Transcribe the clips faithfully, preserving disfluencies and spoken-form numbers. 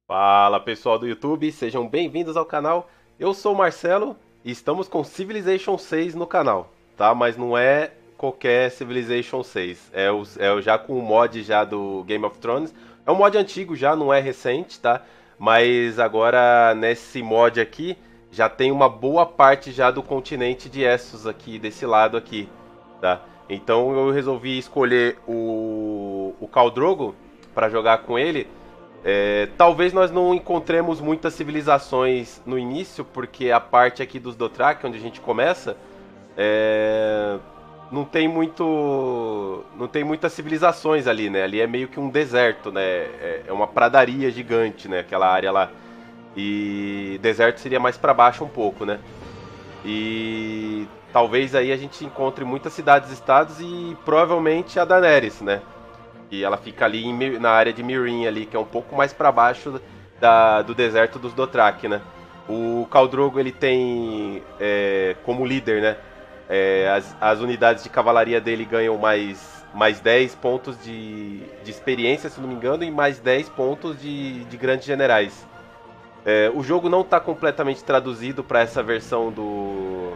Fala pessoal do YouTube, sejam bem-vindos ao canal. Eu sou o Marcelo e estamos com Civilization seis no canal, tá? Mas não é qualquer Civilization seis, é, o, é o já com o mod já do Game of Thrones. É um mod antigo já, não é recente, tá? Mas agora nesse mod aqui já tem uma boa parte já do continente de Essos aqui, desse lado aqui, tá? Então eu resolvi escolher o, o Khal Drogo para jogar com ele. É, talvez nós não encontremos muitas civilizações no início, porque a parte aqui dos Dothraki, onde a gente começa, é, não tem muito, não tem muitas civilizações ali, né? Ali é meio que um deserto, né? É, é uma pradaria gigante, né? Aquela área lá. E deserto seria mais para baixo um pouco, né? E talvez aí a gente encontre muitas cidades-estados e provavelmente a Daenerys, né? E ela fica ali em, na área de Meereen ali, que é um pouco mais para baixo da, do deserto dos Dothraki, né? O Khal Drogo ele tem é, como líder, né? É, as, as unidades de cavalaria dele ganham mais, mais dez pontos de, de experiência, se não me engano, e mais dez pontos de, de grandes generais. É, o jogo não está completamente traduzido para essa versão do,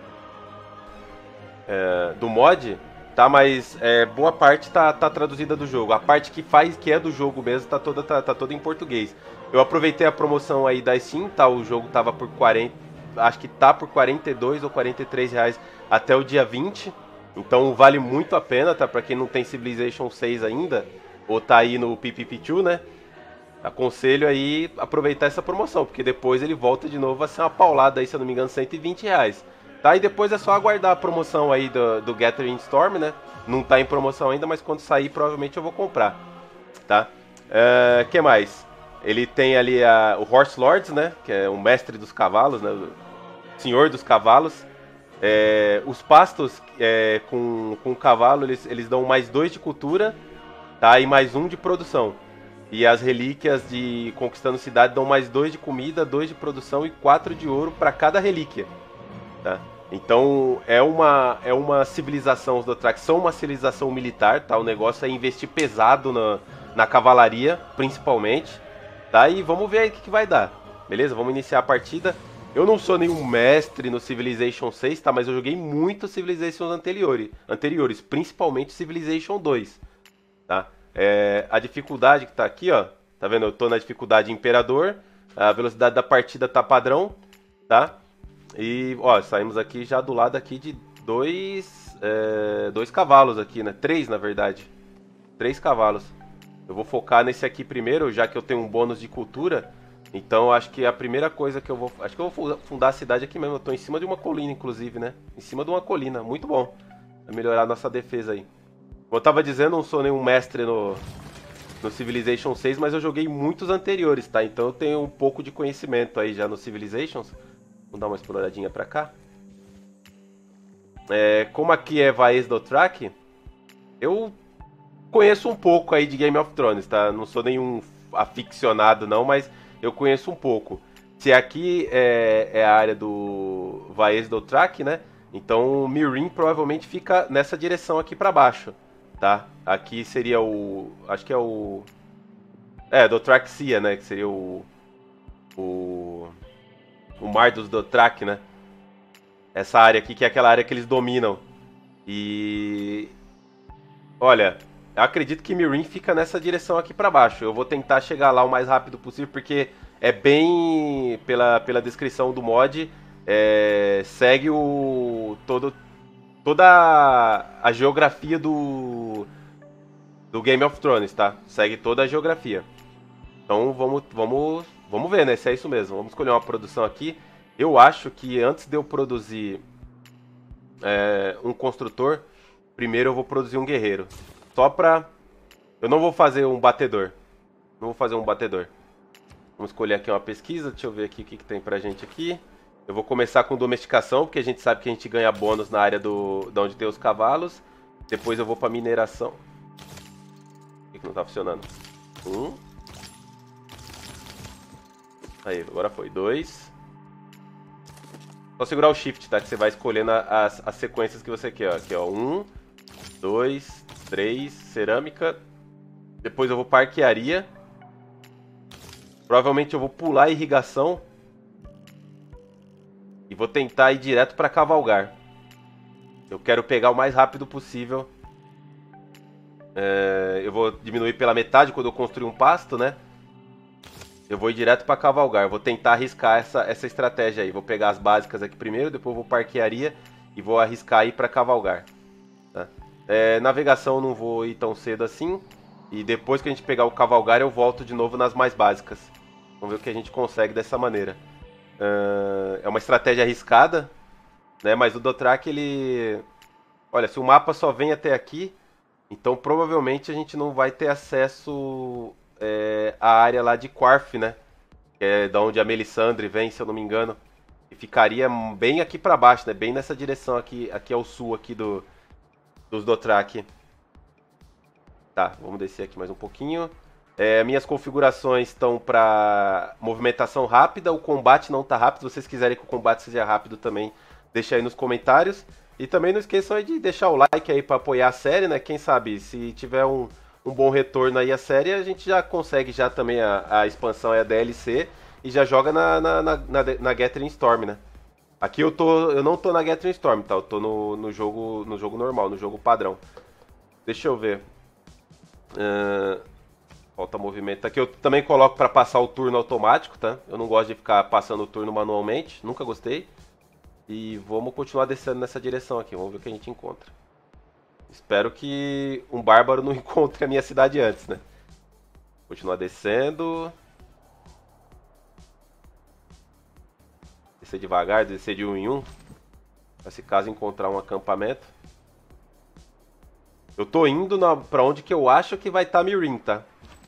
é, do mod, tá? Mas é, boa parte tá, tá traduzida do jogo. A parte que faz, que é do jogo mesmo, tá toda, tá, tá toda em português. Eu aproveitei a promoção aí da Steam, tá? O jogo tava por quarenta, acho que tá por quarenta e dois ou quarenta e três reais até o dia vinte. Então vale muito a pena, tá? Pra quem não tem Civilization seis ainda, ou tá aí no P P P dois, né? Aconselho aí aproveitar essa promoção, porque depois ele volta de novo a ser uma paulada aí, se eu não me engano, cento e vinte reais. Tá? E depois é só aguardar a promoção aí do, do Gathering Storm, né? Não tá em promoção ainda, mas quando sair provavelmente eu vou comprar, tá? Uh, que mais? Ele tem ali a, o Horse Lords, né? Que é o mestre dos cavalos, né? O senhor dos cavalos. É, os pastos é, com, com o cavalo, eles, eles dão mais dois de cultura, tá? E mais um de produção. E as relíquias de Conquistando Cidade dão mais dois de comida, dois de produção e quatro de ouro para cada relíquia, tá? Então é uma, é uma civilização, os Dothraki são uma civilização militar, tá? O negócio é investir pesado na, na cavalaria, principalmente, tá? E vamos ver aí o que, que vai dar, beleza? Vamos iniciar a partida. Eu não sou nenhum mestre no Civilization seis, tá? Mas eu joguei muito Civilizations anteriores, anteriores, principalmente Civilization dois, tá? É, a dificuldade que tá aqui, ó, tá vendo? Eu tô na dificuldade Imperador, a velocidade da partida tá padrão, tá? E, ó, saímos aqui já do lado aqui de dois, é, dois cavalos aqui, né? Três, na verdade. Três cavalos. Eu vou focar nesse aqui primeiro, já que eu tenho um bônus de cultura. Então, acho que a primeira coisa que eu vou... Acho que eu vou fundar a cidade aqui mesmo. Eu tô em cima de uma colina, inclusive, né? Em cima de uma colina. Muito bom. Vai melhorar a nossa defesa aí. Como eu tava dizendo, eu não sou nenhum mestre no, no Civilization seis, mas eu joguei muitos anteriores, tá? Então eu tenho um pouco de conhecimento aí já no Civilizations. Vamos dar uma exploradinha pra cá. É, como aqui é Vaes Dothraki, eu conheço um pouco aí de Game of Thrones, tá? Não sou nenhum aficionado não, mas eu conheço um pouco. Se aqui é, é a área do Vaes Dothraki, né? Então Meereen provavelmente fica nessa direção aqui pra baixo, tá? Aqui seria o... acho que é o... É, Dothraxia, né? Que seria o... O... O Mar dos Dothraki, né? Essa área aqui, que é aquela área que eles dominam. E... Olha, eu acredito que Meereen fica nessa direção aqui pra baixo. Eu vou tentar chegar lá o mais rápido possível, porque é bem... Pela, pela descrição do mod, é, segue o... Todo, toda a geografia do... Do Game of Thrones, tá? Segue toda a geografia. Então vamos, vamos, vamos ver, né? Se é isso mesmo. Vamos escolher uma produção aqui. Eu acho que antes de eu produzir é, um construtor, primeiro eu vou produzir um guerreiro. Só pra... Eu não vou fazer um batedor. Não vou fazer um batedor. Vamos escolher aqui uma pesquisa. Deixa eu ver aqui o que, que tem pra gente aqui. Eu vou começar com domesticação, porque a gente sabe que a gente ganha bônus na área do, de onde tem os cavalos. Depois eu vou pra mineração. Por que, que não tá funcionando? Um. Aí, agora foi. Dois. Só segurar o shift, tá? Que você vai escolhendo as, as sequências que você quer. Ó. Aqui, ó. Um, dois, três, cerâmica. Depois eu vou para arquearia. Provavelmente eu vou pular a irrigação e vou tentar ir direto para cavalgar. Eu quero pegar o mais rápido possível. É, eu vou diminuir pela metade quando eu construir um pasto, né? Eu vou ir direto para cavalgar. Eu vou tentar arriscar essa, essa estratégia aí. Vou pegar as básicas aqui primeiro, depois eu vou parquearia e vou arriscar ir para cavalgar. Tá? É, navegação eu não vou ir tão cedo assim. E depois que a gente pegar o cavalgar, eu volto de novo nas mais básicas. Vamos ver o que a gente consegue dessa maneira. Uh, é uma estratégia arriscada, né? Mas o Dothraki, ele... Olha, se o mapa só vem até aqui, então provavelmente a gente não vai ter acesso é, à área lá de Qarth, né? Que é da onde a Melisandre vem, se eu não me engano. E ficaria bem aqui pra baixo, né? Bem nessa direção aqui, aqui ao sul aqui do, dos Dothraki. Tá, vamos descer aqui mais um pouquinho. É, minhas configurações estão para movimentação rápida, o combate não tá rápido. Se vocês quiserem que o combate seja rápido também, deixa aí nos comentários. E também não esqueçam aí de deixar o like aí para apoiar a série, né? Quem sabe, se tiver um, um bom retorno aí a série, a gente já consegue já também a, a expansão e a D L C e já joga na, na, na, na, na Gathering Storm, né? Aqui eu, tô, eu não tô na Gathering Storm, tá? Eu tô no, no, jogo, no jogo normal, no jogo padrão. Deixa eu ver. Uh, falta movimento. Aqui eu também coloco para passar o turno automático, tá? Eu não gosto de ficar passando o turno manualmente, nunca gostei. E vamos continuar descendo nessa direção aqui, vamos ver o que a gente encontra. Espero que um bárbaro não encontre a minha cidade antes, né? Continuar descendo. Descer devagar, descer de um em um. Pra se caso encontrar um acampamento. Eu tô indo na, pra onde que eu acho que vai estar tá Meereen, tá?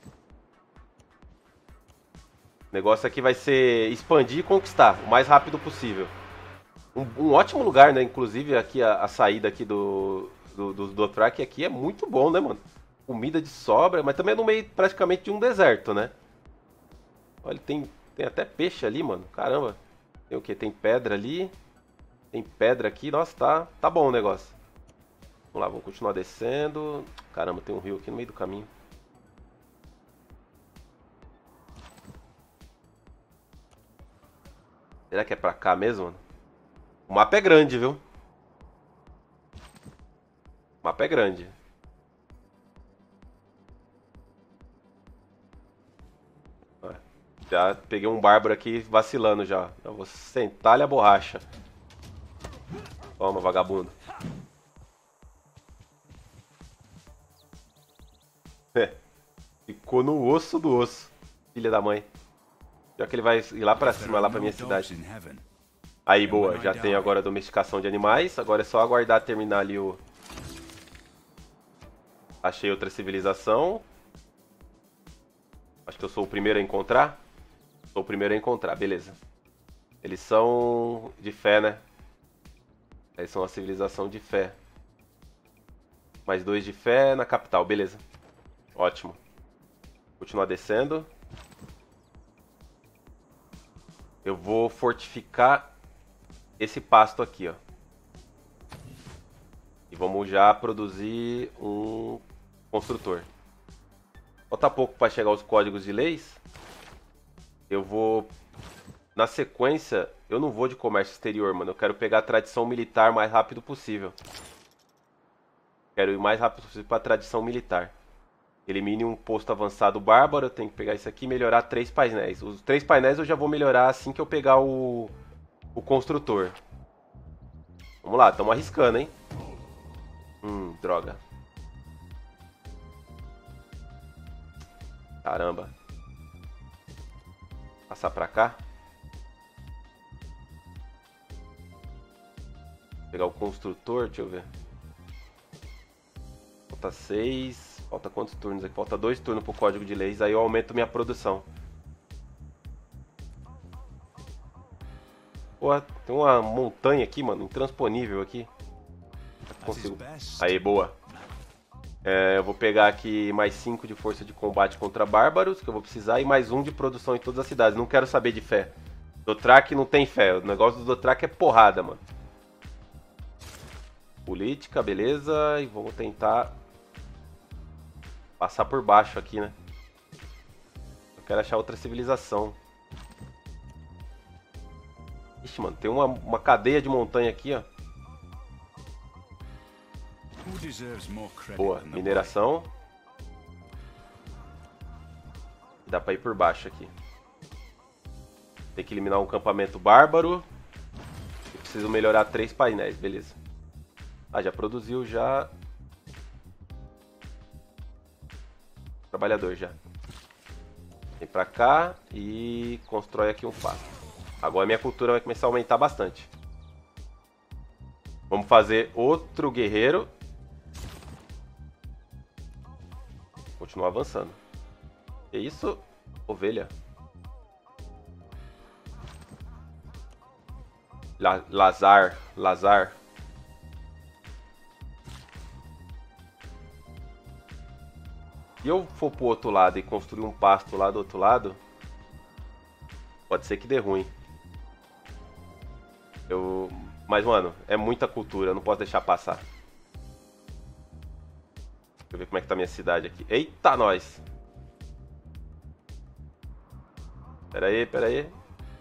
O negócio aqui vai ser expandir e conquistar o mais rápido possível. Um, um ótimo lugar, né? Inclusive aqui a, a saída aqui do, do, do Dothraki aqui é muito bom, né, mano? Comida de sobra, mas também é no meio praticamente de um deserto, né? Olha, tem, tem até peixe ali, mano. Caramba. Tem o quê? Tem pedra ali. Tem pedra aqui. Nossa, tá, tá bom o negócio. Vamos lá, vamos continuar descendo. Caramba, tem um rio aqui no meio do caminho. Será que é pra cá mesmo, mano? O mapa é grande, viu? O mapa é grande. Já peguei um bárbaro aqui vacilando já. Eu vou sentar-lhe a borracha. Toma, vagabundo. É. Ficou no osso do osso. Filha da mãe. Já que ele vai ir lá pra cima, lá pra minha cidade. Aí, boa. Já tem agora a domesticação de animais. Agora é só aguardar terminar ali o... Achei outra civilização. Acho que eu sou o primeiro a encontrar. Sou o primeiro a encontrar, beleza. Eles são de fé, né? Eles são uma civilização de fé. Mais dois de fé na capital, beleza. Ótimo. Continuar descendo. Eu vou fortificar esse pasto aqui, ó. E vamos já produzir um construtor. Falta pouco para chegar aos códigos de leis. Eu vou... Na sequência, eu não vou de comércio exterior, mano. Eu quero pegar a tradição militar o mais rápido possível. Quero ir o mais rápido possível para a tradição militar. Elimine um posto avançado bárbaro. Eu tenho que pegar isso aqui e melhorar três painéis. Os três painéis eu já vou melhorar assim que eu pegar o, o construtor. Vamos lá, estamos arriscando, hein? Hum, droga. Caramba. Passar pra cá. Pegar o construtor, deixa eu ver. Falta seis. Falta quantos turnos aqui? Falta dois turnos pro código de leis. Aí eu aumento minha produção. Pô, tem uma montanha aqui, mano. Intransponível aqui. Consigo. Aí, boa. É, eu vou pegar aqui mais cinco de força de combate contra bárbaros, que eu vou precisar, e mais um de produção em todas as cidades. Não quero saber de fé. Dothraki não tem fé. O negócio do Dothraki é porrada, mano. Política, beleza. E vamos tentar passar por baixo aqui, né? quero achar outra civilização. Ixi, mano, tem uma, uma cadeia de montanha aqui, ó. Boa, mineração. Dá pra ir por baixo aqui. Tem que eliminar um campamento bárbaro. E preciso melhorar três painéis, beleza. Ah, já produziu, já. Trabalhador já. Vem pra cá e constrói aqui um pasto. Agora minha cultura vai começar a aumentar bastante. Vamos fazer outro guerreiro. Continuar avançando. Que isso? Ovelha. La Lazar. Lazar. Se eu for pro outro lado e construir um pasto lá do outro lado, pode ser que dê ruim. Eu... Mas, mano, é muita cultura, eu não posso deixar passar. Deixa eu ver como é que tá a minha cidade aqui. Eita, nós! Pera aí, pera aí.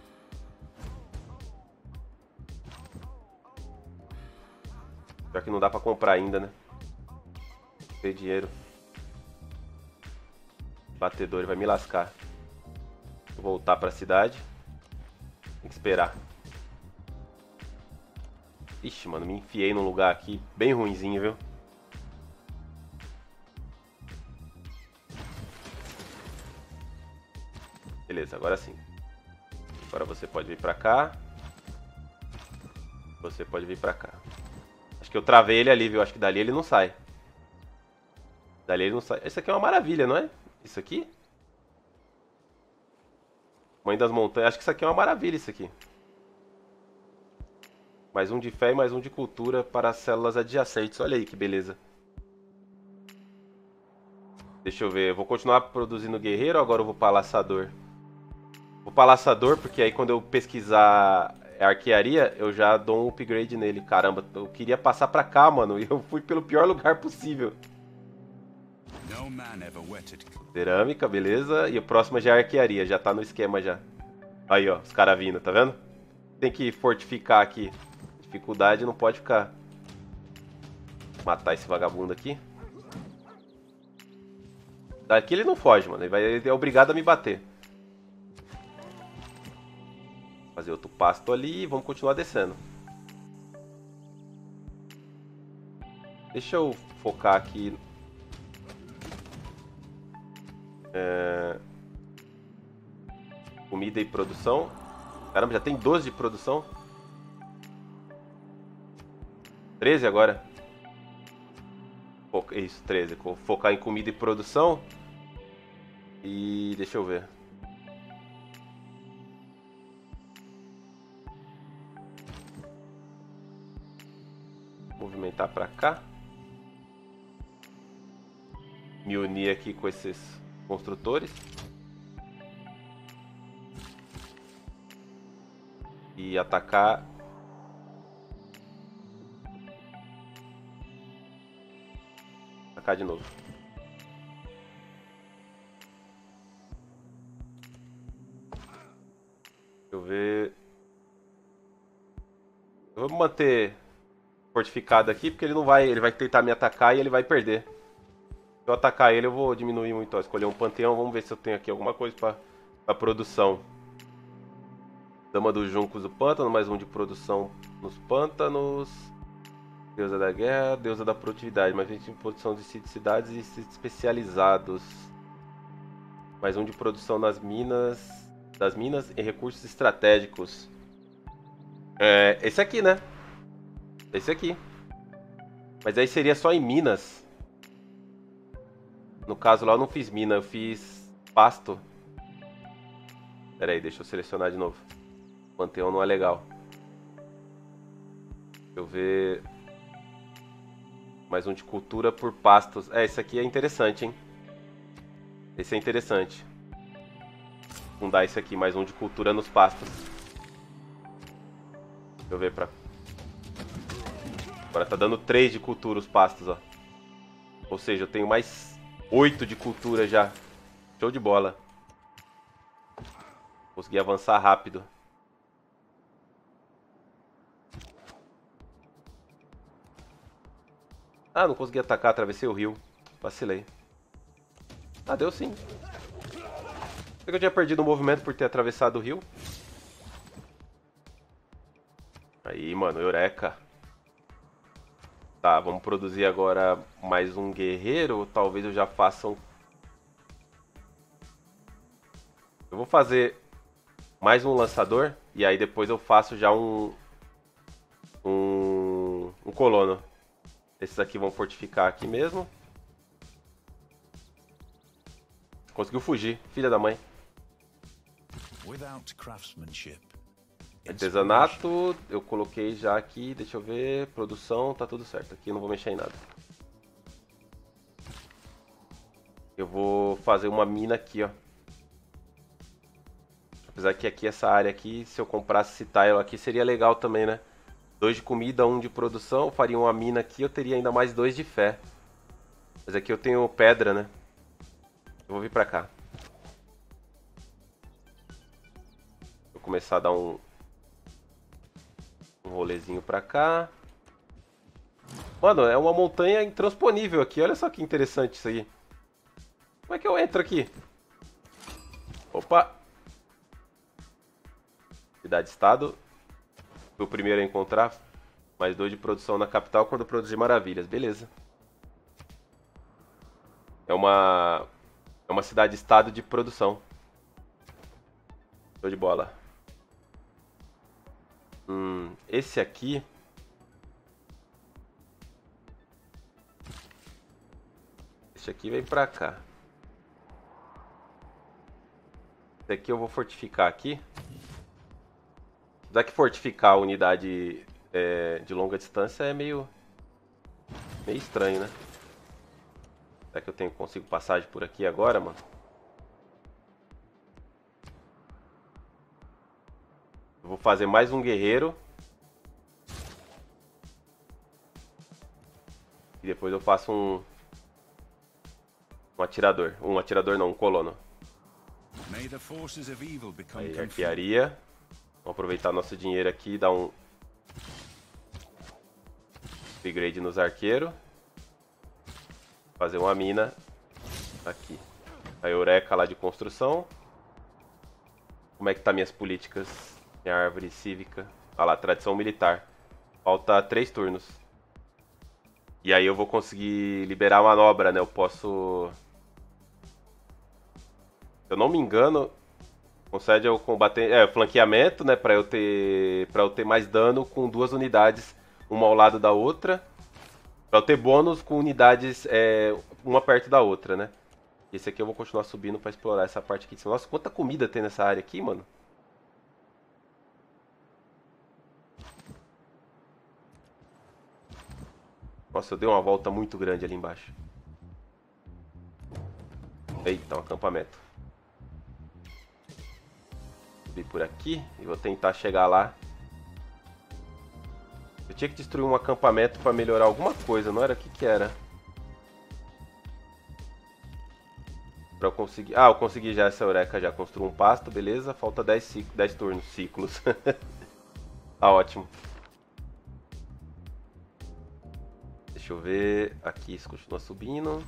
Pior que não dá pra comprar ainda, né? Não tem dinheiro. Batedor, ele vai me lascar. Vou voltar pra cidade. Tem que esperar. Ixi, mano, me enfiei num lugar aqui bem ruinzinho, viu? Beleza, agora sim. Agora você pode vir pra cá. Você pode vir pra cá. Acho que eu travei ele ali, viu? Acho que dali ele não sai. Dali ele não sai. Isso aqui é uma maravilha, não é? Isso aqui? Mãe das montanhas. Acho que isso aqui é uma maravilha, isso aqui. Mais um de fé e mais um de cultura para as células adjacentes. Olha aí que beleza. Deixa eu ver. Eu vou continuar produzindo guerreiro ou agora eu vou para laçador? Vou para laçador porque aí quando eu pesquisar arquearia, eu já dou um upgrade nele. Caramba, eu queria passar para cá, mano. E eu fui pelo pior lugar possível. Cerâmica, beleza. E o próximo já é arquearia. Já tá no esquema já. Aí, ó. Os caras vindo, tá vendo? Tem que fortificar aqui. Dificuldade não pode ficar. Matar esse vagabundo aqui. Daqui ele não foge, mano. Ele, vai, ele é obrigado a me bater. Fazer outro pasto ali e vamos continuar descendo. Deixa eu focar aqui. É... Comida e produção. Caramba, já tem doze de produção. treze agora. Foca... Isso, treze. Vou focar em comida e produção. E deixa eu ver. Movimentar pra cá. Me unir aqui com esses construtores. E atacar. Atacar de novo. Deixa eu ver. Eu vou manter fortificado aqui porque ele não vai, ele vai tentar me atacar e ele vai perder. Se eu atacar ele eu vou diminuir muito, ó, escolher um panteão, vamos ver se eu tenho aqui alguma coisa para produção. Dama dos Juncos do Pântano, mais um de produção nos pântanos. Deusa da Guerra, Deusa da Produtividade, mais um de produção de cidades e especializados. Mais um de produção nas minas, das minas e recursos estratégicos. É, esse aqui, né? Esse aqui. Mas aí seria só em minas. No caso lá eu não fiz mina, eu fiz pasto. Pera aí, deixa eu selecionar de novo. Panteão não é legal. Deixa eu ver. Mais um de cultura por pastos. É, esse aqui é interessante, hein? Esse é interessante. Fundar esse aqui, mais um de cultura nos pastos. Deixa eu ver pra... Agora tá dando três de cultura os pastos, ó. Ou seja, eu tenho mais oito de cultura já. Show de bola. Consegui avançar rápido. Ah, não consegui atacar, atravessei o rio. Vacilei. Ah, deu sim. Será que eu tinha perdido o movimento por ter atravessado o rio? Aí, mano, eureka. Tá, vamos produzir agora mais um guerreiro. Talvez eu já faça um... Eu vou fazer mais um lançador. E aí depois eu faço já um... Um, um colono. Esses aqui vão fortificar aqui mesmo. Conseguiu fugir, filha da mãe. Artesanato, eu coloquei já aqui, deixa eu ver, produção, tá tudo certo. Aqui eu não vou mexer em nada. Eu vou fazer uma mina aqui, ó. Apesar que aqui, essa área aqui, se eu comprasse esse tile aqui, seria legal também, né? Dois de comida, um de produção, eu faria uma mina aqui, eu teria ainda mais dois de fé. Mas aqui eu tenho pedra, né? Eu vou vir pra cá. Vou começar a dar um... Um rolezinho pra cá. Mano, é uma montanha intransponível aqui. Olha só que interessante isso aí. Como é que eu entro aqui? Opa! Cidade-estado. Fui o primeiro a encontrar. Mais dois de produção na capital quando produzir maravilhas. Beleza. É uma... É uma cidade-estado de produção. Show de bola. Hum, esse aqui... Esse aqui vem pra cá. Esse aqui eu vou fortificar aqui. Já que fortificar a unidade é, de longa distância é meio... Meio estranho, né? Será que eu tenho, consigo passagem por aqui agora, mano? Eu vou fazer mais um guerreiro. E depois eu faço um... Um atirador. Um atirador não, um colono. Aí, arquearia. Vamos aproveitar nosso dinheiro aqui e dar um... Upgrade nos arqueiros. Fazer uma mina aqui. A eureka lá de construção. Como é que tá minhas políticas? Minha árvore cívica. Olha lá, tradição militar. Falta três turnos. E aí eu vou conseguir liberar a manobra, né? Eu posso... Se eu não me engano, concede ao combater... É, flanqueamento, né? Pra eu ter... Pra eu ter mais dano com duas unidades, uma ao lado da outra. Pra eu ter bônus com unidades, é, uma perto da outra, né? Esse aqui eu vou continuar subindo pra explorar essa parte aqui. Nossa, quanta comida tem nessa área aqui, mano. Nossa, eu dei uma volta muito grande ali embaixo. Eita, um acampamento. Subir por aqui e vou tentar chegar lá. Eu tinha que destruir um acampamento pra melhorar alguma coisa, não era? O que que era? Pra eu conseguir... Ah, eu consegui já essa eureka, já construí um pasto, beleza. Falta dez, ciclos, dez turnos, ciclos. Tá ótimo. Deixa eu ver... Aqui isso continua subindo.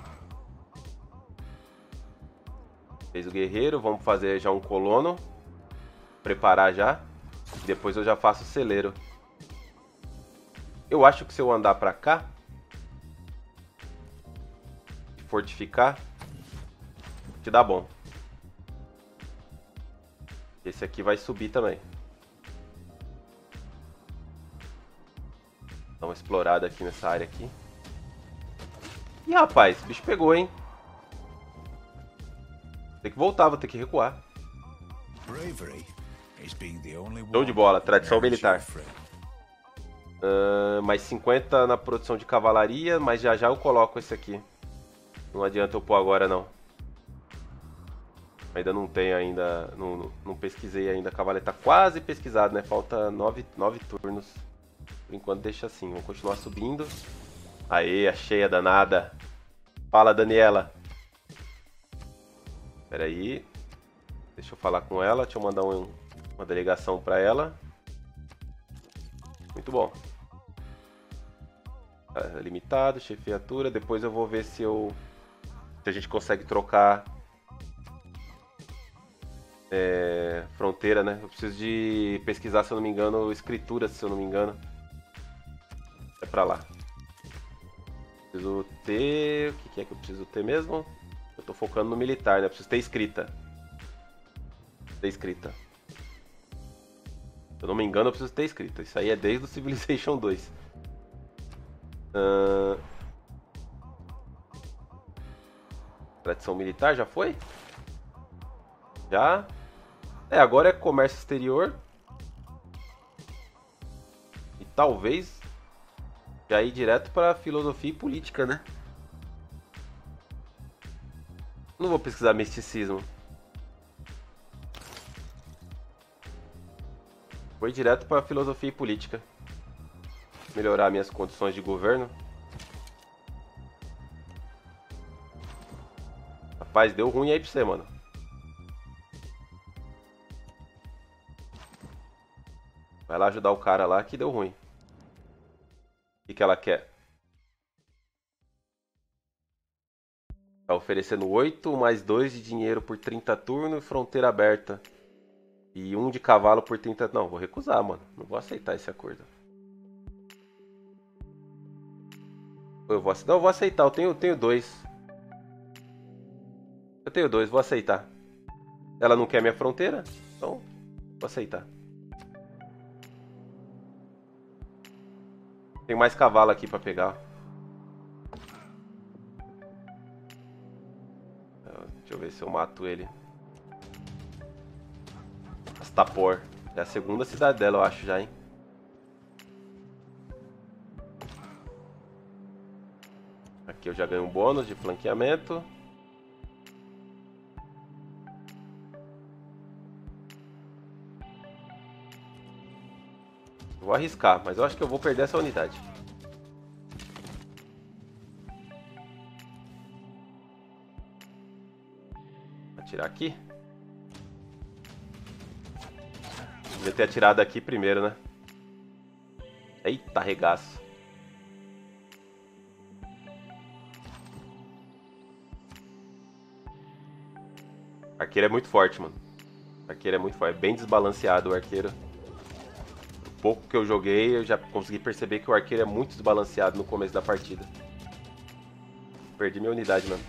Fez o guerreiro, vamos fazer já um colono. Preparar já. Depois eu já faço o celeiro. Eu acho que se eu andar pra cá, fortificar, te dá bom. Esse aqui vai subir também. Dá uma explorada aqui nessa área aqui. Ih, rapaz, o bicho pegou, hein? Tem que voltar, vou ter que recuar. Show de bola, tradição militar. Uh, mais cinquenta na produção de cavalaria, mas já já eu coloco esse aqui. Não adianta eu pôr agora não. Ainda não tem ainda, não, não, não pesquisei ainda. A cavalaria tá quase pesquisado, né? Falta nove, nove turnos. Por enquanto deixa assim, vamos continuar subindo. Aê, achei a danada. Fala, Daniela. Pera aí. Deixa eu falar com ela, deixa eu mandar um, uma delegação pra ela. Muito bom. É, limitado, chefiatura. Depois eu vou ver se eu... Se a gente consegue trocar... É, fronteira, né? Eu preciso de pesquisar, se eu não me engano, escritura, se eu não me engano. É pra lá. Preciso ter... O que, que é que eu preciso ter mesmo? Eu tô focando no militar, né? Eu preciso ter escrita. Ter escrita. Se eu não me engano, eu preciso ter escrita. Isso aí é desde o Civilization dois. Uh... Tradição militar, já foi? Já? É, agora é comércio exterior. E talvez já ir direto para filosofia e política, né? Não vou pesquisar misticismo. Vou ir direto para filosofia e política. Melhorar minhas condições de governo. Rapaz, deu ruim aí pra você, mano. Vai lá ajudar o cara lá que deu ruim. O que, que ela quer? Tá oferecendo oito mais dois de dinheiro por trinta turnos e fronteira aberta. E um de cavalo por trinta... Não, vou recusar, mano. Não vou aceitar esse acordo. Eu vou aceitar. Não, eu vou aceitar. Eu tenho, tenho dois. Eu tenho dois, vou aceitar. Ela não quer minha fronteira? Então, vou aceitar. Tem mais cavalo aqui pra pegar. Deixa eu ver se eu mato ele. Astapor. É a segunda cidade dela, eu acho já, hein? Aqui eu já ganho um bônus de flanqueamento. Vou arriscar, mas eu acho que eu vou perder essa unidade. Atirar aqui. Devia ter atirado aqui primeiro, né? Eita, regaço. Arqueiro é muito forte, mano. Arqueiro é muito forte. É bem desbalanceado o arqueiro. O pouco que eu joguei, eu já consegui perceber que o arqueiro é muito desbalanceado no começo da partida. Perdi minha unidade, mano.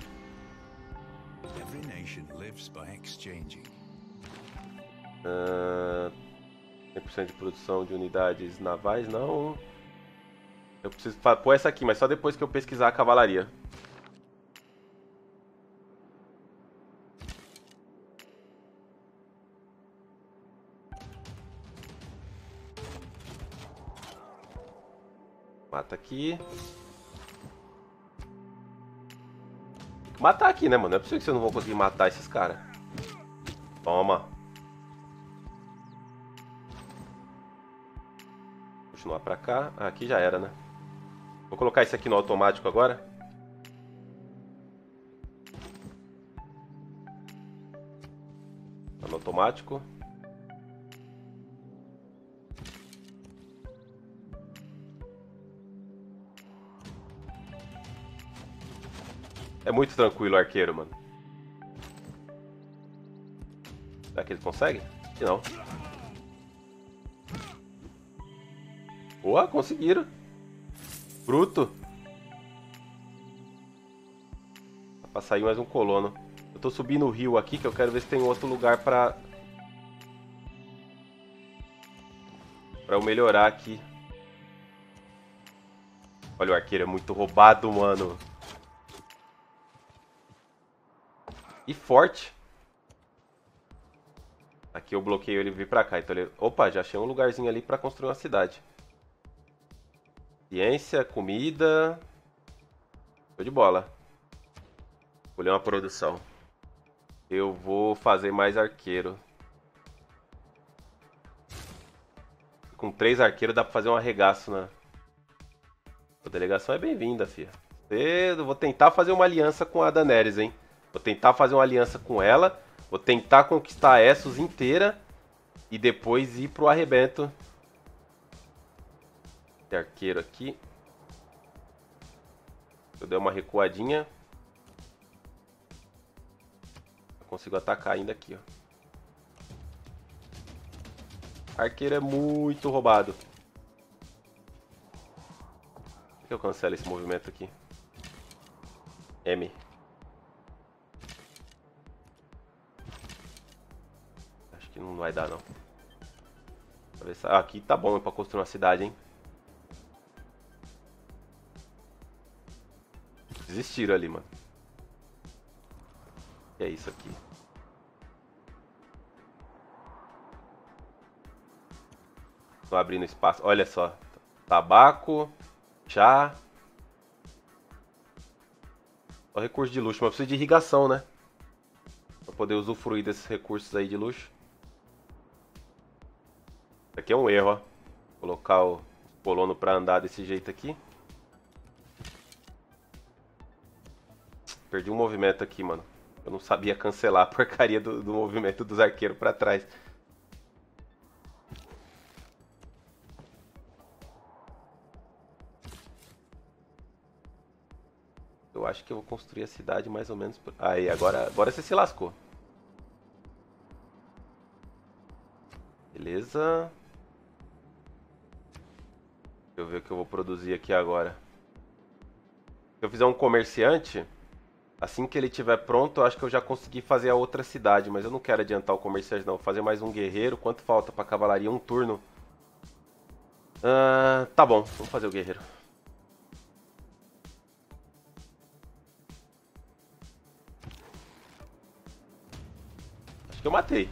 Uh, cem por cento de produção de unidades navais, não. Eu preciso pôr essa aqui, mas só depois que eu pesquisar a cavalaria. Mata aqui. Tem que matar aqui, né, mano? Não é possível que vocês não vão conseguir matar esses caras. Toma. Continuar pra cá. Ah, aqui já era, né? Vou colocar esse aqui no automático agora. Tá no automático. É muito tranquilo o arqueiro, mano. Será que eles conseguem? Não. Boa, conseguiram. Bruto. Dá pra sair mais um colono. Eu tô subindo o rio aqui, que eu quero ver se tem outro lugar pra... Pra eu melhorar aqui. Olha, o arqueiro é muito roubado, mano. E forte. Aqui eu bloqueio ele vir pra cá. Então ele... Opa, já achei um lugarzinho ali pra construir uma cidade. Ciência, comida. Show de bola. Vou ler uma produção. Eu vou fazer mais arqueiro. Com três arqueiros dá pra fazer um arregaço na... A delegação é bem-vinda, filha. Eu vou tentar fazer uma aliança com a Daenerys, hein? Vou tentar fazer uma aliança com ela Vou tentar conquistar a Essos inteira e depois ir pro arrebento. Esse arqueiro aqui. Eu dei uma recuadinha. Eu consigo atacar ainda aqui, ó. Arqueiro é muito roubado. Por que eu cancelo esse movimento aqui? M. Acho que não vai dar, não. Ah, aqui tá bom pra construir uma cidade, hein? Desistiram ali, mano. Que é isso aqui? Tô abrindo espaço. Olha só. Tabaco. Chá. Só recurso de luxo. Mas precisa de irrigação, né? Pra poder usufruir desses recursos aí de luxo. Isso aqui é um erro, ó. Colocar o colono pra andar desse jeito aqui. Perdi um movimento aqui, mano. Eu não sabia cancelar a porcaria do, do movimento dos arqueiros pra trás. Eu acho que eu vou construir a cidade mais ou menos... Por... Aí, agora, agora você se lascou. Beleza. Deixa eu ver o que eu vou produzir aqui agora. Se eu fizer um comerciante... Assim que ele estiver pronto, eu acho que eu já consegui fazer a outra cidade. Mas eu não quero adiantar o comerciante, não. Vou fazer mais um guerreiro. Quanto falta pra cavalaria? Um turno. Ah, tá bom, vamos fazer o guerreiro. Acho que eu matei.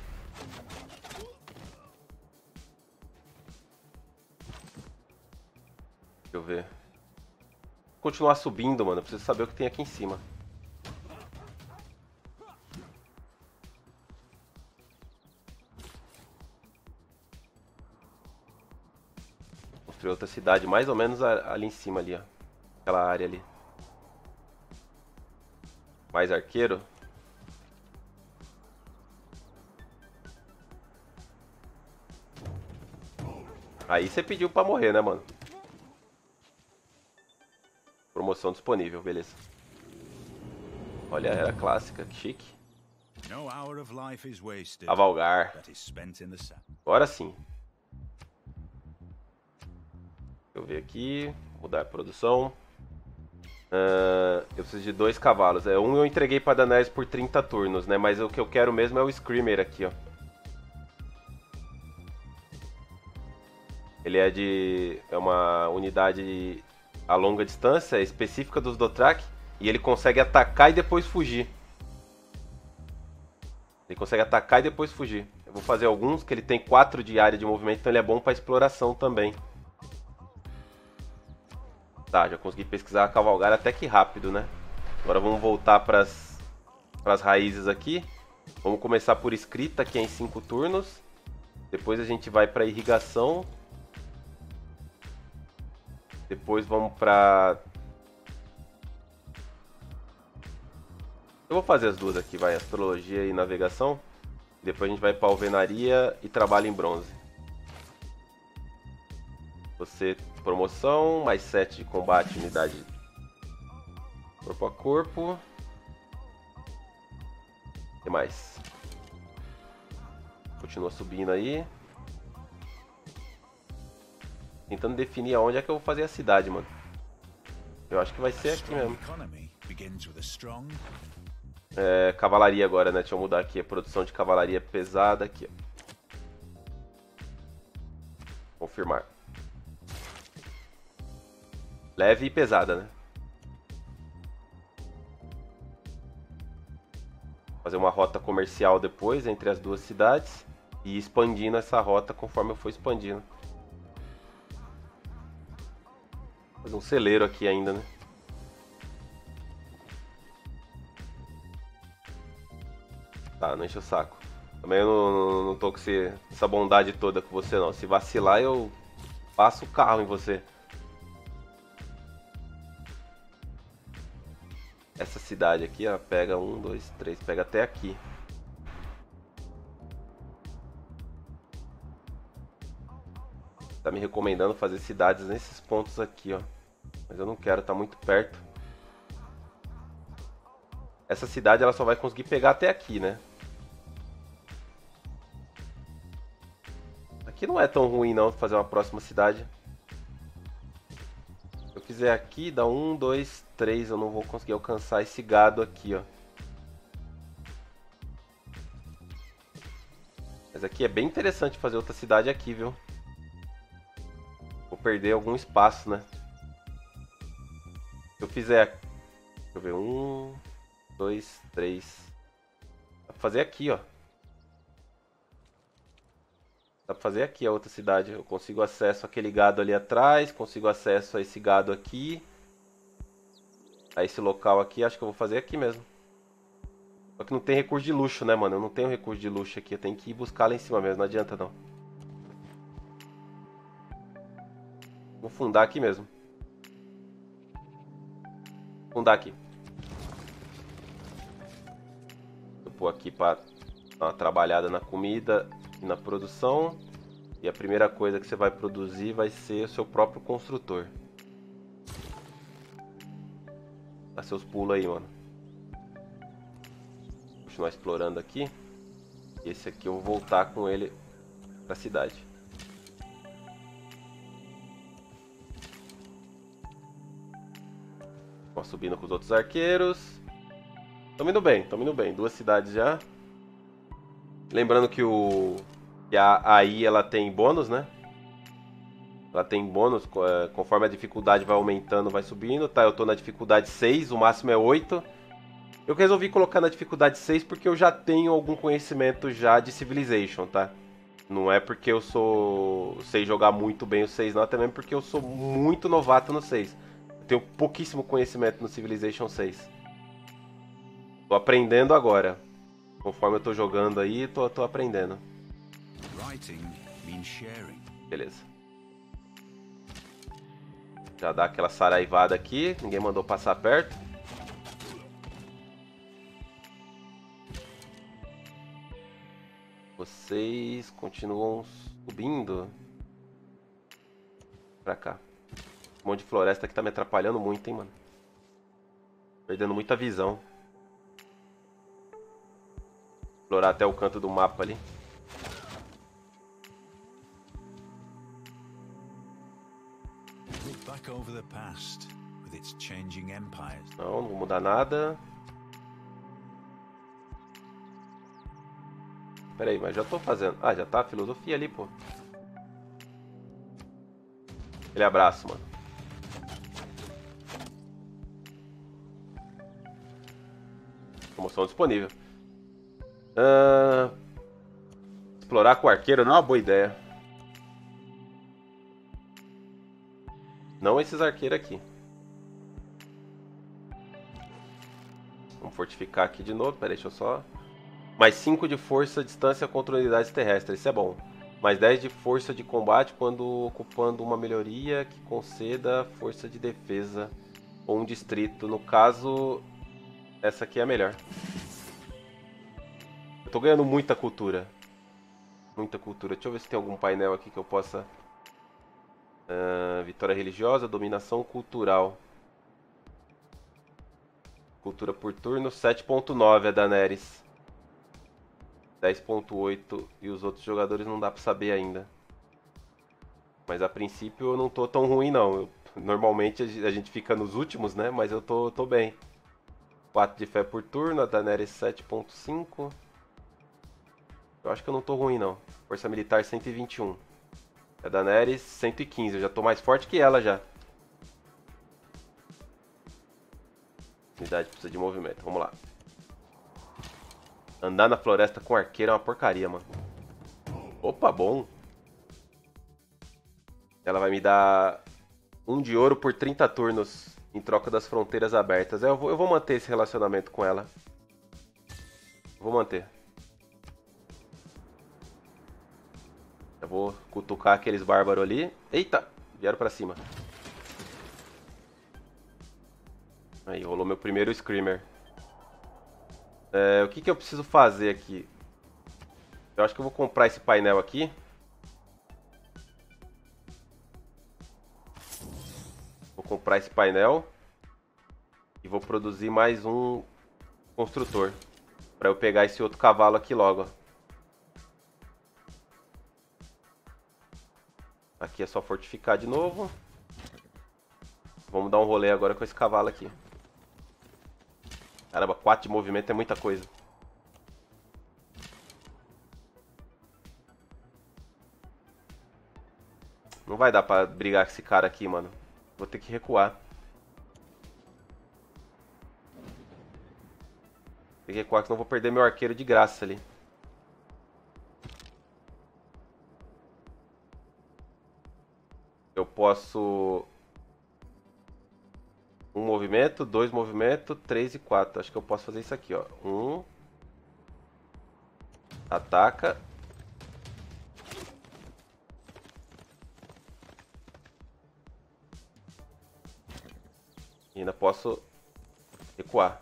Deixa eu ver. Vou continuar subindo, mano. Eu preciso saber o que tem aqui em cima. Construir outra cidade mais ou menos ali em cima ali, ó. Aquela área ali. Mais arqueiro. Aí você pediu pra morrer, né, mano? Promoção disponível, beleza. Olha, era clássica, que chique. Cavalgar. Agora sim. Deixa eu ver aqui. Mudar a produção. Uh, eu preciso de dois cavalos. É, um eu entreguei pra Daenerys por trinta turnos, né? Mas o que eu quero mesmo é o Screamer aqui, ó. Ele é de... É uma unidade a longa distância, específica dos Dothraki. E ele consegue atacar e depois fugir. Ele consegue atacar e depois fugir. Eu vou fazer alguns, que ele tem quatro de área de movimento, então ele é bom pra exploração também. Tá, já consegui pesquisar a cavalgar até que rápido, né? Agora vamos voltar para as raízes aqui. Vamos começar por escrita, que é em cinco turnos. Depois a gente vai para irrigação. Depois vamos para... Eu vou fazer as duas aqui, vai. Astrologia e navegação. Depois a gente vai para alvenaria e trabalho em bronze. Você, promoção, mais sete de combate, unidade corpo a corpo. O que mais? Continua subindo aí. Tentando definir aonde é que eu vou fazer a cidade, mano. Eu acho que vai ser aqui mesmo. É, cavalaria agora, né? Deixa eu mudar aqui a produção de cavalaria pesada aqui, ó. Confirmar. Leve e pesada, né? Fazer uma rota comercial depois entre as duas cidades e expandindo essa rota conforme eu for expandindo. Fazer um celeiro aqui ainda, né? Tá, não enche o saco. Também eu não, não tô com esse, essa bondade toda com você, não. Se vacilar, eu passo o carro em você. Essa cidade aqui, ó, pega um, dois, três, pega até aqui. Tá me recomendando fazer cidades nesses pontos aqui, ó. Mas eu não quero, tá muito perto. Essa cidade ela só vai conseguir pegar até aqui, né? Aqui não é tão ruim não fazer uma próxima cidade. Se eu fizer aqui, dá um, dois, três. Eu não vou conseguir alcançar esse gado aqui, ó. Mas aqui é bem interessante fazer outra cidade aqui, viu? Vou perder algum espaço, né? Se eu fizer... Deixa eu ver, um, dois, três... Dá pra fazer aqui, ó. Dá pra fazer aqui a outra cidade. Eu consigo acesso àquele gado ali atrás, consigo acesso a esse gado aqui. A esse local aqui, acho que eu vou fazer aqui mesmo. Só que não tem recurso de luxo, né, mano? Eu não tenho recurso de luxo aqui, eu tenho que ir buscar lá em cima mesmo, não adianta não. Vou fundar aqui mesmo. Fundar aqui. Vou pôr aqui para dar uma trabalhada na comida e na produção. E a primeira coisa que você vai produzir vai ser o seu próprio construtor. Dá seus pulos aí, mano. Vou continuar explorando aqui. Esse aqui eu vou voltar com ele pra cidade. Vou subindo com os outros arqueiros. Tamo indo bem, tamo indo bem. Duas cidades já. Lembrando que o... que a A I ela tem bônus, né? Ela tem bônus, conforme a dificuldade vai aumentando, vai subindo, tá? Eu tô na dificuldade seis, o máximo é oito. Eu resolvi colocar na dificuldade seis porque eu já tenho algum conhecimento já de Civilization, tá? Não é porque eu sou sei jogar muito bem o seis, não, até mesmo porque eu sou muito novato no seis. Eu tenho pouquíssimo conhecimento no Civilization seis. Tô aprendendo agora. Conforme eu tô jogando aí, tô, tô aprendendo. Beleza. Já dá aquela saraivada aqui. Ninguém mandou passar perto. Vocês continuam subindo. Pra cá. Um monte de floresta que tá me atrapalhando muito, hein, mano. Perdendo muita visão. Explorar até o canto do mapa ali. Não, não vou mudar nada. Pera aí, mas já tô fazendo. Ah, já tá a filosofia ali, pô. Aquele abraço, mano. Promoção disponível. Uh... Explorar com o arqueiro não é uma boa ideia. Não esses arqueiros aqui. Vamos fortificar aqui de novo. Pera aí, deixa eu só... Mais cinco de força, distância contra unidades terrestres. Isso é bom. Mais dez de força de combate quando ocupando uma melhoria que conceda força de defesa ou um distrito. No caso, essa aqui é a melhor. Eu tô ganhando muita cultura. Muita cultura. Deixa eu ver se tem algum painel aqui que eu possa... Uh, vitória religiosa, dominação cultural. Cultura por turno, sete ponto nove a Daenerys. dez ponto oito e os outros jogadores não dá pra saber ainda. Mas a princípio eu não tô tão ruim não. Eu, normalmente a gente fica nos últimos, né? Mas eu tô, tô bem. quatro de fé por turno, a Daenerys sete ponto cinco. Eu acho que eu não tô ruim não. Força militar cento e vinte e um. A Daenerys cento e quinze, eu já tô mais forte que ela já. Unidade precisa de movimento, vamos lá. Andar na floresta com arqueiro é uma porcaria, mano. Opa, bom. Ela vai me dar um de ouro por trinta turnos em troca das fronteiras abertas. Eu vou, eu vou manter esse relacionamento com ela. Vou manter. Eu vou cutucar aqueles bárbaros ali. Eita, vieram pra cima. Aí, rolou meu primeiro Screamer. É, o que, que eu preciso fazer aqui? Eu acho que eu vou comprar esse painel aqui. comprar esse painel. E vou produzir mais um construtor. Pra eu pegar esse outro cavalo aqui logo. Aqui é só fortificar de novo. Vamos dar um rolê agora com esse cavalo aqui. Caramba, quatro de movimento é muita coisa. Não vai dar pra brigar com esse cara aqui, mano. Vou ter que recuar. Tem que recuar, senão eu vou perder meu arqueiro de graça ali. Eu posso... Um movimento, dois movimentos, três e quatro. Acho que eu posso fazer isso aqui, ó. Um. Ataca. E ainda posso recuar.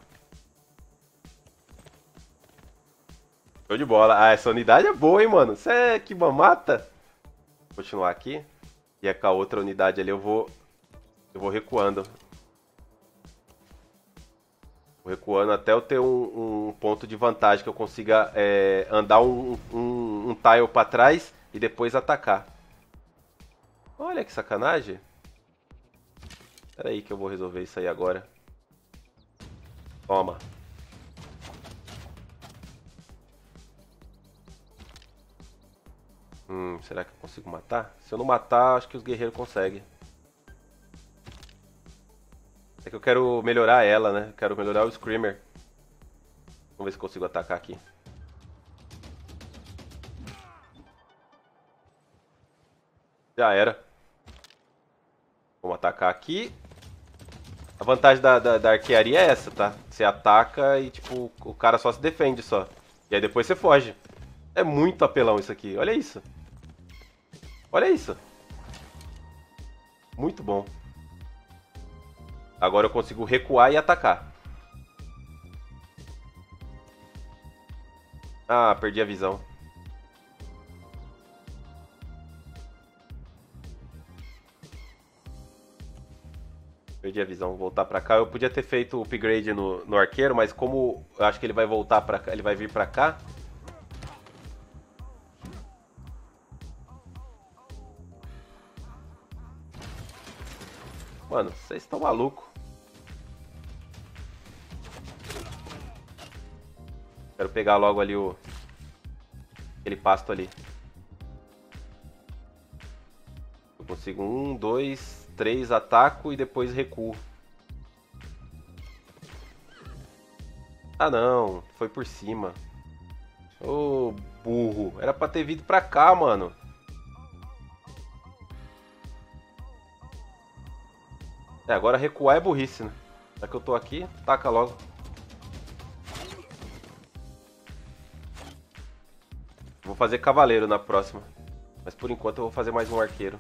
Show de bola. Ah, essa unidade é boa, hein, mano. Você é que mamata. Vou continuar aqui. E com a outra unidade ali eu vou... Eu vou recuando. Vou recuando até eu ter um, um ponto de vantagem. Que eu consiga é, andar um, um, um tile pra trás e depois atacar. Olha que sacanagem. Espera aí que eu vou resolver isso aí agora. Toma. Hum, será que eu consigo matar? Se eu não matar, acho que os guerreiros conseguem. É que eu quero melhorar ela, né? Eu quero melhorar o Screamer. Vamos ver se consigo atacar aqui. Já era. Vamos atacar aqui. A vantagem da, da, da arquearia é essa, tá? Você ataca e, tipo, o cara só se defende só. E aí depois você foge. É muito apelão isso aqui. Olha isso. Olha isso. Muito bom. Agora eu consigo recuar e atacar. Ah, perdi a visão. Perdi a visão, vou voltar pra cá. Eu podia ter feito o upgrade no, no arqueiro, mas como eu acho que ele vai voltar pra cá, ele vai vir pra cá. Mano, vocês estão malucos. Quero pegar logo ali o... aquele pasto ali. Eu consigo um, dois, três, ataco e depois recuo. Ah não, foi por cima. Ô burro, era pra ter vindo pra cá, mano. É, agora recuar é burrice, né? Já que eu tô aqui, taca logo. Vou fazer cavaleiro na próxima. Mas por enquanto eu vou fazer mais um arqueiro.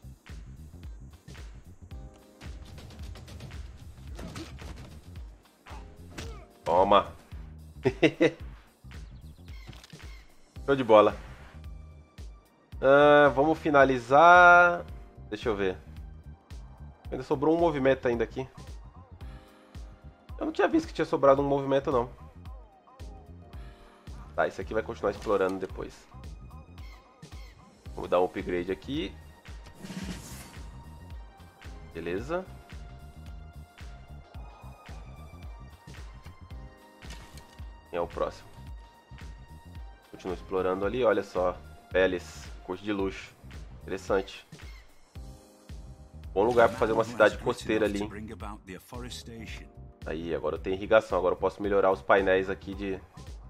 Toma. Show de bola. Ah, vamos finalizar. Deixa eu ver. Ainda sobrou um movimento ainda aqui. Eu não tinha visto que tinha sobrado um movimento, não. Tá, isso aqui vai continuar explorando depois. Vamos dar um upgrade aqui. Beleza. Quem é o próximo? Continua explorando ali, olha só. Peles, curso de luxo. Interessante. Bom lugar para fazer uma cidade costeira ali. Aí, agora eu tenho irrigação. Agora eu posso melhorar os painéis aqui de,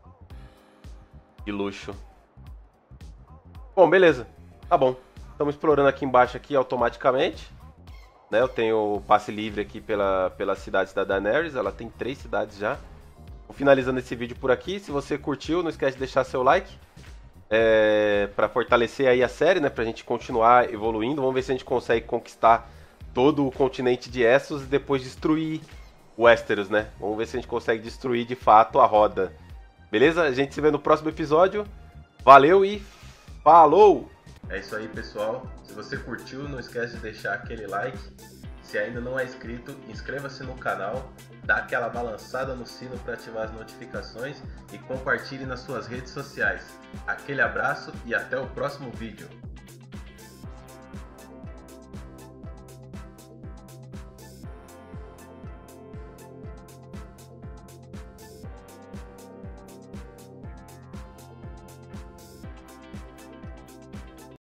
de luxo. Bom, beleza. Tá bom. Estamos explorando aqui embaixo aqui automaticamente. Né? Eu tenho o passe livre aqui pela, pelas cidades da Daenerys. Ela tem três cidades já. Vou finalizando esse vídeo por aqui. Se você curtiu, não esquece de deixar seu like. É, para fortalecer aí a série, né? Pra gente continuar evoluindo. Vamos ver se a gente consegue conquistar todo o continente de Essos e depois destruir Westeros, né? Vamos ver se a gente consegue destruir de fato a roda. Beleza? A gente se vê no próximo episódio. Valeu e falou! É isso aí, pessoal. Se você curtiu, não esquece de deixar aquele like. Se ainda não é inscrito, inscreva-se no canal, dá aquela balançada no sino para ativar as notificações e compartilhe nas suas redes sociais. Aquele abraço e até o próximo vídeo.